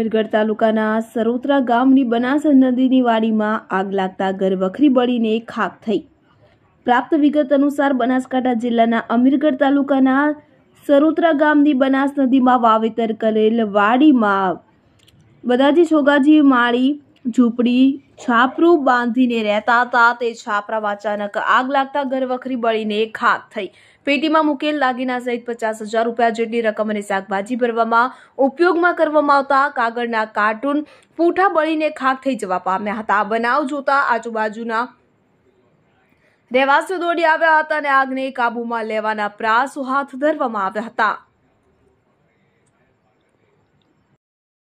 અમીરગઢ તાલુકાના સરોત્રા ગામની બનાસ નદીની વાડીમાં આગ લાગતા ઘરવખરી બળીને ખાખ થઈ। પ્રાપ્ત વિગત અનુસાર બનાસકાંઠા જિલ્લાના અમીરગઢ તાલુકાના સરોત્રા ગામની બનાસ નદીમાં વાવેતર કરેલ વાડીમાં બધાજી છોગાજી માળી ઝૂંપડી છાપરું બાંધીને રહેતા હતા। તે છાપરામાં અચાનક આગ લાગતા ઘરવખરી બળીને ખાખ થઈ। પેટીમાં મૂકેલ દાગીના સહિત 50,000 રૂપિયા જેટલી રકમ અને શાકભાજી ભરવામાં ઉપયોગમાં કરવામાં આવતા કાગળના કાર્ટૂન પૂઠા બળીને ખાખ થઈ જવા પામ્યા હતા। આ બનાવ જોતા આજુબાજુના રહેવાસીઓ દોડી આવ્યા હતા અને આગને કાબૂમાં લેવાના પ્રયાસો હાથ ધરવામાં આવ્યા હતા।